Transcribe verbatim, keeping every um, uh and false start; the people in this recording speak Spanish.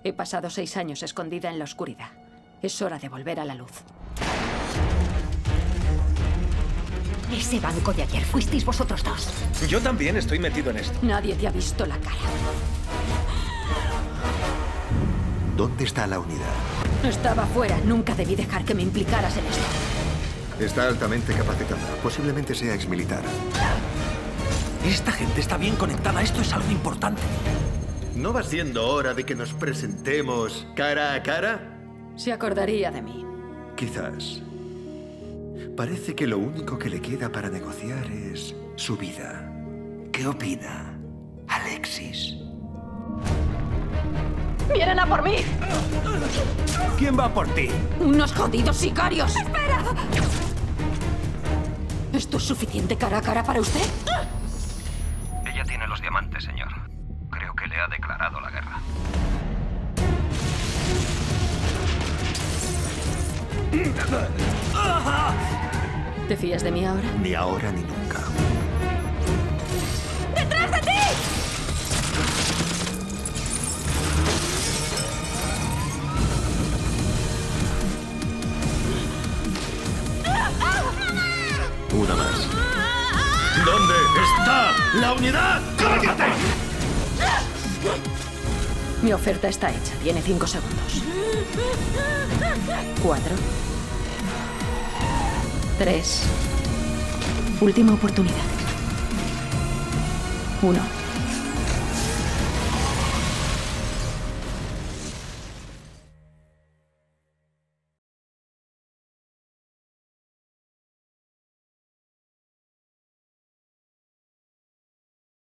He pasado seis años escondida en la oscuridad. Es hora de volver a la luz. Ese banco de ayer fuisteis vosotros dos. Yo también estoy metido en esto. Nadie te ha visto la cara. ¿Dónde está la unidad? Estaba fuera. Nunca debí dejar que me implicaras en esto. Está altamente capacitada. Posiblemente sea exmilitar. Esta gente está bien conectada. Esto es algo importante. ¿No va siendo hora de que nos presentemos cara a cara? Se acordaría de mí. Quizás. Parece que lo único que le queda para negociar es su vida. ¿Qué opina, Alexis? ¡Vienen a por mí! ¿Quién va por ti? ¡Unos jodidos sicarios! ¡Espera! ¿Esto es suficiente cara a cara para usted? Ella tiene los diamantes, señor. Creo que le ha declarado la guerra. ¿Te fías de mí ahora? Ni ahora ni nunca. ¡Detrás de ti! Una más. ¿Dónde está la unidad? ¡Cállate! Mi oferta está hecha. Tiene cinco segundos. Cuatro. Tres. Última oportunidad. Uno.